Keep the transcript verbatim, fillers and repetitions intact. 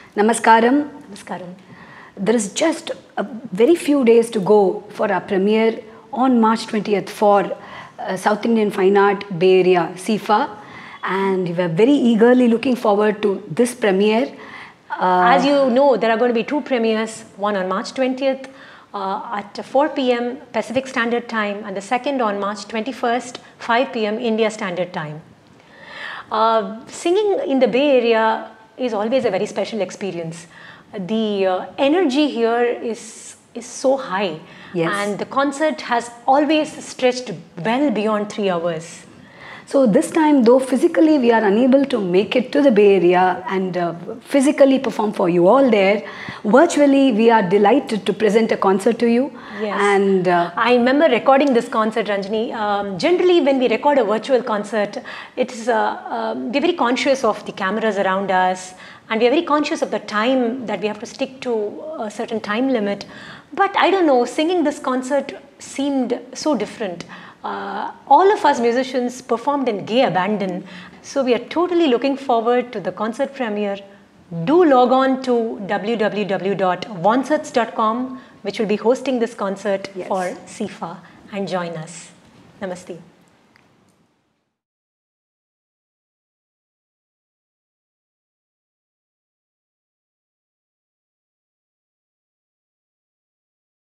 Namaskaram. Namaskaram. There is just a very few days to go for our premiere on March twentieth for uh, South Indian Fine Art Bay Area, S I F A, and we are very eagerly looking forward to this premiere. Uh, As you know, there are going to be two premieres, one on March twentieth uh, at four p m Pacific Standard Time, and the second on March twenty-first, five p m India Standard Time. Uh, singing in the Bay Area is always a very special experience. The uh, energy here is, is so high, yes. and the concert has always stretched well beyond three hours. So this time, though physically we are unable to make it to the Bay Area and uh, physically perform for you all there, virtually we are delighted to present a concert to you. Yes. And uh, I remember recording this concert, Ranjani. Um, generally, when we record a virtual concert, it's uh, um, we're very conscious of the cameras around us, and we are very conscious of the time that we have to stick to a certain time limit. But I don't know, singing this concert seemed so different. Uh, all of us musicians performed in gay abandon. So we are totally looking forward to the concert premiere. Do log on to w w w dot wancerts dot com, which will be hosting this concert, yes, for S I F A, and join us. Namaste.